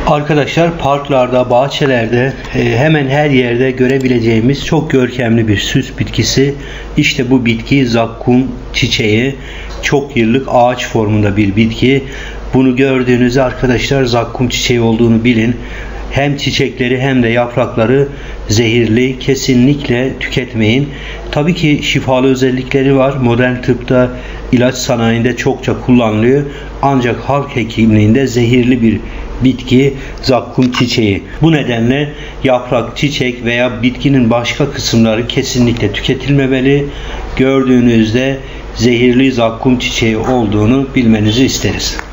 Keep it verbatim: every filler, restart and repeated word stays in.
Arkadaşlar, parklarda, bahçelerde, hemen her yerde görebileceğimiz çok görkemli bir süs bitkisi. İşte bu bitki zakkum çiçeği. Çok yıllık ağaç formunda bir bitki. Bunu gördüğünüzde arkadaşlar zakkum çiçeği olduğunu bilin. Hem çiçekleri hem de yaprakları zehirli. Kesinlikle tüketmeyin. Tabii ki şifalı özellikleri var. Modern tıpta, ilaç sanayinde çokça kullanılıyor. Ancak halk hekimliğinde zehirli bir bitki zakkum çiçeği. Bu nedenle yaprak, çiçek veya bitkinin başka kısımları kesinlikle tüketilmemeli. Gördüğünüzde zehirli zakkum çiçeği olduğunu bilmenizi isteriz.